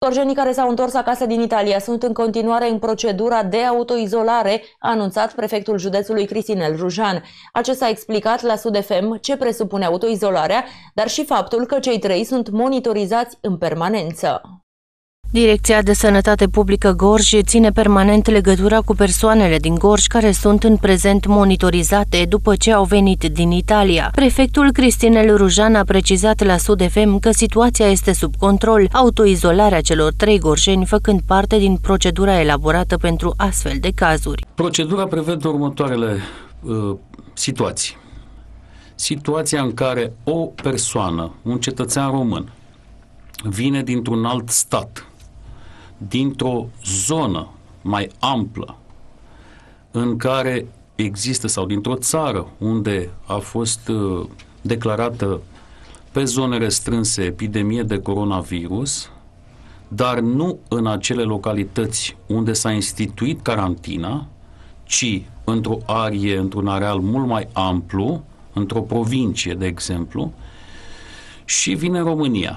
Gorjenii care s-au întors acasă din Italia sunt în continuare în procedura de autoizolare, a anunțat prefectul județului Cristinel Rujan. Acesta a explicat la Sud FM ce presupune autoizolarea, dar și faptul că cei 3 sunt monitorizați în permanență. Direcția de Sănătate Publică Gorj ține permanent legătura cu persoanele din Gorj care sunt în prezent monitorizate după ce au venit din Italia. Prefectul Cristinel Rujan a precizat la Sud FM că situația este sub control, autoizolarea celor 3 gorjeni făcând parte din procedura elaborată pentru astfel de cazuri. Procedura prevede următoarele situații. Situația în care o persoană, un cetățean român, vine dintr-un alt stat, dintr-o zonă mai amplă în care există, sau dintr-o țară unde a fost declarată pe zone restrânse epidemie de coronavirus, dar nu în acele localități unde s-a instituit carantina, ci într-o arie, într-un areal mult mai amplu, într-o provincie, de exemplu, și vine în România.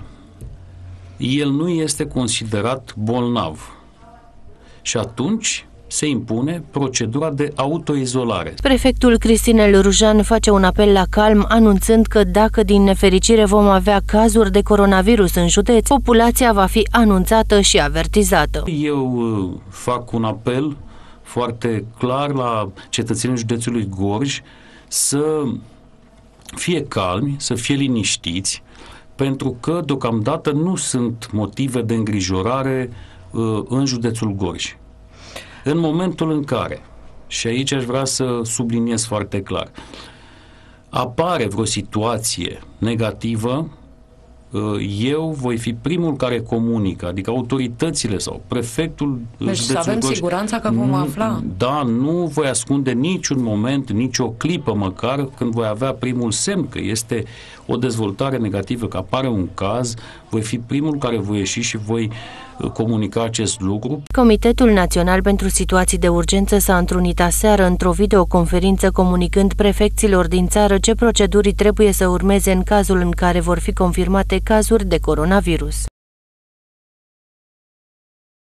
El nu este considerat bolnav și atunci se impune procedura de autoizolare. Prefectul Cristinel Rujan face un apel la calm, anunțând că dacă din nefericire vom avea cazuri de coronavirus în județ, populația va fi anunțată și avertizată. Eu fac un apel foarte clar la cetățenii județului Gorj să fie calmi, să fie liniștiți, pentru că deocamdată nu sunt motive de îngrijorare în județul Gorj. În momentul în care, și aici aș vrea să subliniez foarte clar, apare vreo situație negativă, eu voi fi primul care comunică, adică autoritățile sau prefectul deci județul să avem Gorj, siguranța că vom afla. Da, nu voi ascunde niciun moment, nicio clipă măcar când voi avea primul semn că este o dezvoltare negativă, că apare un caz, voi fi primul care voi ieși și voi comunica acest lucru. Comitetul Național pentru Situații de Urgență s-a întrunit aseară într-o videoconferință comunicând prefecților din țară ce proceduri trebuie să urmeze în cazul în care vor fi confirmate cazuri de coronavirus.